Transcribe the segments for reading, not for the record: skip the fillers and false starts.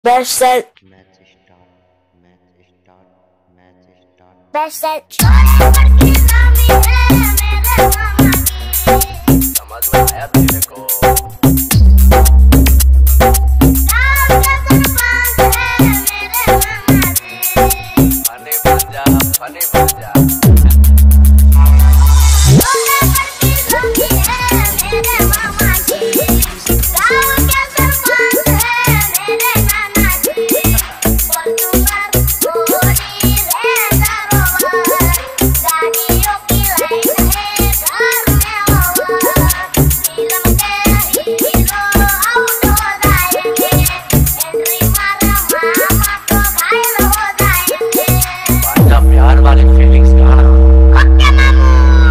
Verset. Verset. समझ में आया तेरे को? फनी बन जा, फनी बन जा। प्यार वाली फीलिंग्स कहाँ? ओके मामू।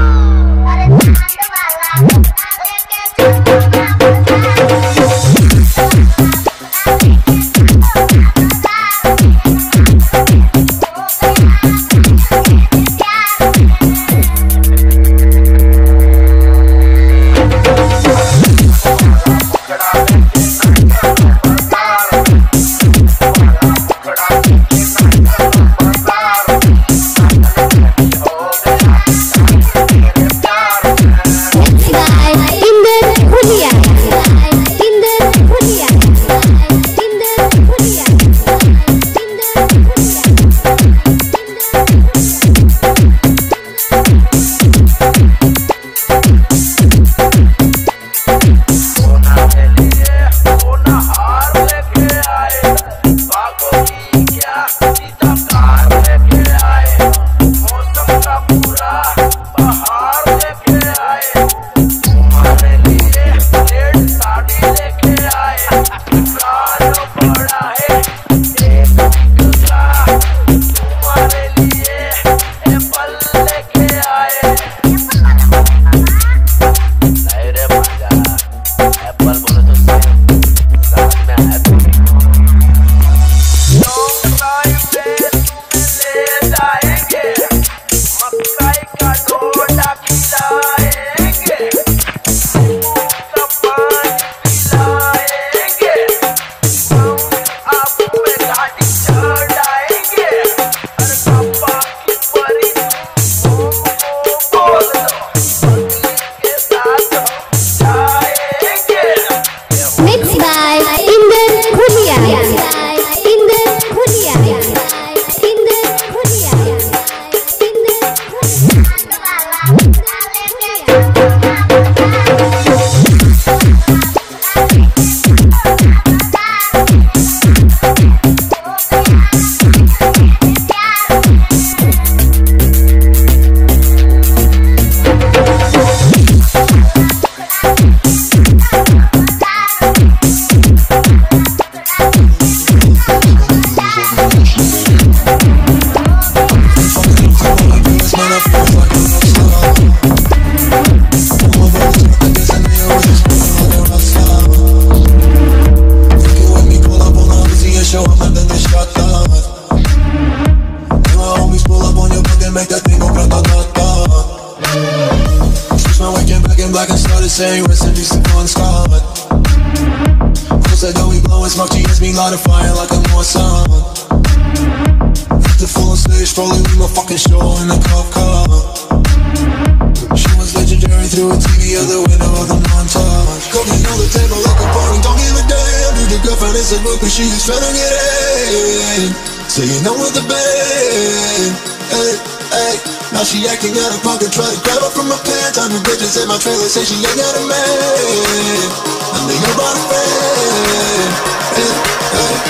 Saying recipes to fun start. Close that door, we blowing smoke, GS me light a fire like a more sun. The full on stage, probably leave my fucking show in a cop car. She was legendary through a TV out the window of the montage. Cooking on the table like a party, don't give a damn. Dude, the girlfriend is a book, cause she is trying to get in. Saying no with the band. Hey, hey. Now she acting out of pocket, try to grab her from my pants. I'm the bitches in my trailer, say she ain't got a man. I'm the nobody fan. Hey, hey.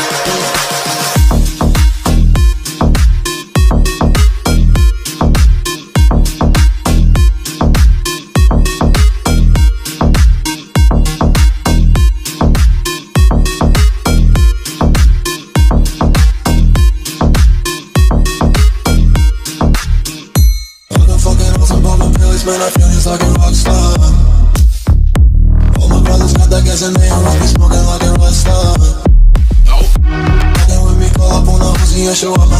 Man, I feel just like a rock star. All my brothers got that gas and they always be smoking like a rock star. Fucking with me, call up on a Uzi and show up.